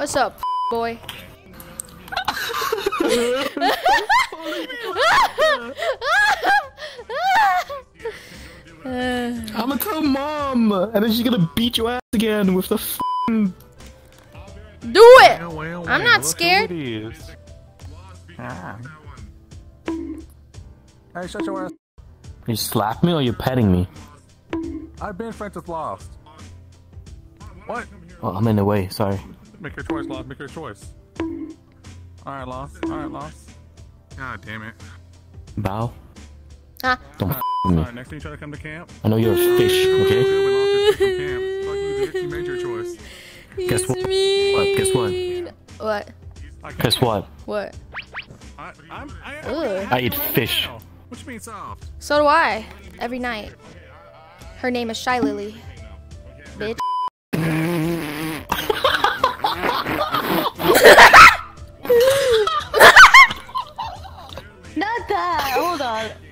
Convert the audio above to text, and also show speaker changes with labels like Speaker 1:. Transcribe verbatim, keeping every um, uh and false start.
Speaker 1: What's up, boy?
Speaker 2: I'm gonna tell mom, and then she's gonna beat your ass again with the f***ing...
Speaker 1: Do it!
Speaker 3: Well, well,
Speaker 1: I'm
Speaker 3: well,
Speaker 1: not
Speaker 3: look
Speaker 1: scared.
Speaker 3: who it is. Ah. Hey, shut your ass.
Speaker 2: You slap me or you petting me?
Speaker 3: I've been friends with Lost. What?
Speaker 2: Oh, I'm in the way, sorry.
Speaker 3: Make your choice, Lost. Make your choice. Alright, Lost. Alright, Lost. God damn it.
Speaker 2: Bao?
Speaker 1: Huh?
Speaker 2: Don't
Speaker 3: Alright,
Speaker 2: f with me.
Speaker 3: right, next time you try to come to camp.
Speaker 2: I know you're a fish, okay?
Speaker 3: We lost your chick from camp. Fuck you, bitch. You made your choice.
Speaker 2: Guess what?
Speaker 1: Mean.
Speaker 2: What? Guess what?
Speaker 1: What?
Speaker 3: I
Speaker 2: Guess what?
Speaker 1: What?
Speaker 3: I, I'm, I,
Speaker 1: Ugh.
Speaker 2: I eat fish.
Speaker 3: What you mean soft?
Speaker 1: So do I. Every night. Her name is Shy Lily. Bitch.
Speaker 4: Not that. Hold on.